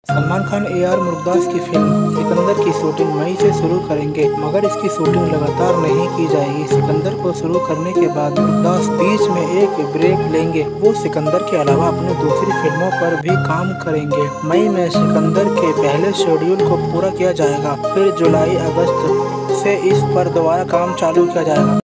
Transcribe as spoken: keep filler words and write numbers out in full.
Salman Khan A R Murugadoss की film Sikandar की shooting मई से शुरू करेंगे, मगर इसकी शूटिंग लगातार नहीं की जाएगी। सिकंदर को शुरू करने के बाद मुरुगदास बीच में एक ब्रेक लेंगे। वो सिकंदर के अलावा अपनी दूसरी फिल्मों पर भी काम करेंगे। मई में सिकंदर के पहले शेड्यूल को पूरा किया जाएगा, फिर जुलाई अगस्त से इस पर दोबारा काम चालू किया जाएगा।